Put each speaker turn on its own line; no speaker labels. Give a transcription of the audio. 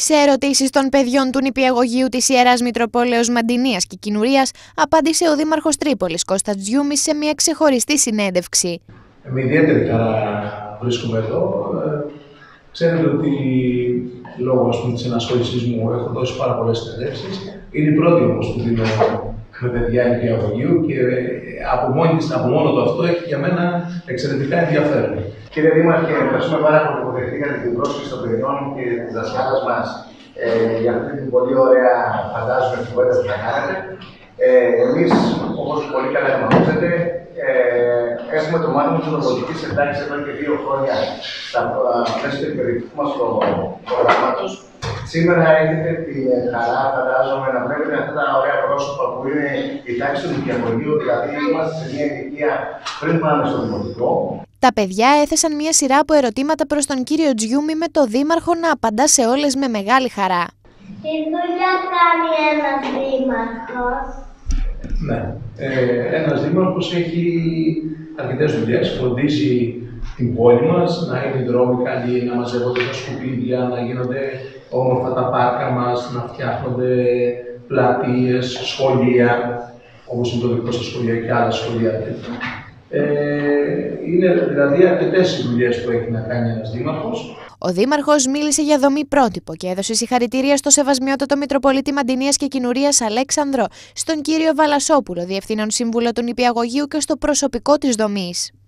Σε ερωτήσεις των παιδιών του νηπιαγωγείου της Ιεράς Μητροπόλεως Μαντινίας και Κινουρίας, απάντησε ο Δήμαρχος Τρίπολης Κώστας Τζιούμης σε μια ξεχωριστή συνέντευξη.
Με ιδιαίτερη χαρά βρίσκομαι εδώ. Ξέρετε ότι λόγω της ενασχόλησής μου έχω δώσει πάρα πολλές συνεντεύξεις. Είναι η πρώτη όμως που δίνω με παιδιά νηπιαγωγείου και από μόνο το αυτό έχει για μένα εξαιρετικά ενδιαφέρον.
Κύριε Δήμαρχε, ευχαριστούμε πάρα πολύ που δεχτήκατε την πρόσκληση των παιδιών και της δασκάλας μας για αυτή την πολύ ωραία, φαντάζομαι, κουβέντα που θα κάνετε. Εμείς, όπως πολύ καλά γνωρίζετε, έχουμε το μάθημα της οδοντικής εντάξης εδώ και 2 χρόνια στα πλαίσια του εκπαιδευτικού μας προγράμματος. Σήμερα έχετε τη χαρά, φαντάζομαι, να βλέπετε αυτά τα ωραία πρόσωπα που είναι η τάξη του νηπιαγωγείου, δηλαδή είμαστε σε μια ηλικία πριν πάμε στο δημοτικό.
Τα παιδιά έθεσαν μια σειρά από ερωτήματα προς τον κύριο Τζιούμη με το Δήμαρχο να απαντά σε όλες με μεγάλη χαρά.
Τι δουλειά κάνει ένας δήμαρχος?
Ναι, ένας δήμαρχος έχει αρκετές δουλειές. Φροντίζει την πόλη μας, να είναι οι δρόμοι καλοί, να μαζεύονται τα σκουπίδια, να γίνονται όμορφα τα πάρκα μας, να φτιάχνονται πλατείες, σχολεία, όπως είναι το δικό σας σχολείο και άλλα σχολεία. Είναι δηλαδή αρκετές οι δουλειές που έχει να κάνει ένας δήμαρχος.
Ο Δήμαρχος μίλησε για δομή πρότυπο και έδωσε συγχαρητήρια στο Σεβασμιότατο Μητροπολίτη Μαντινίας και Κινουρίας Αλέξανδρο, στον κύριο Βαλασόπουλο, Διευθύνων Σύμβουλο του Νηπιαγωγείου και στο προσωπικό της δομής.